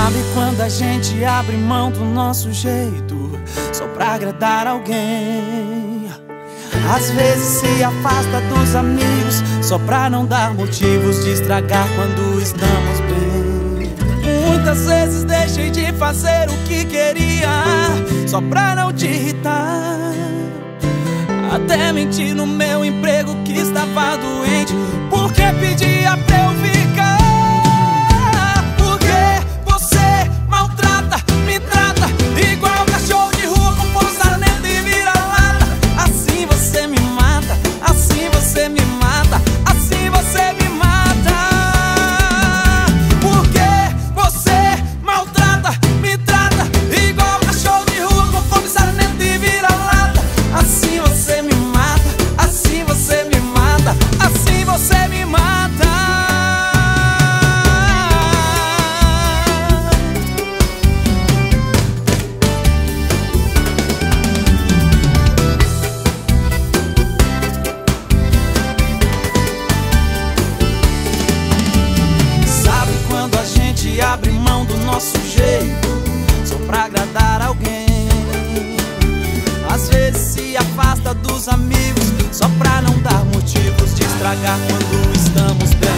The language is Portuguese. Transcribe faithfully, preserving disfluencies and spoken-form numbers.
Sabe quando a gente abre mão do nosso jeito só pra agradar alguém? Às vezes se afasta dos amigos só pra não dar motivos de estragar quando estamos bem. Muitas vezes deixei de fazer o que queria só pra não te irritar. Até menti no meu emprego que estava doente porque pedia pra eu ficar. Abre mão do nosso jeito só pra agradar alguém. Às vezes se afasta dos amigos só pra não dar motivos de estragar quando estamos bem.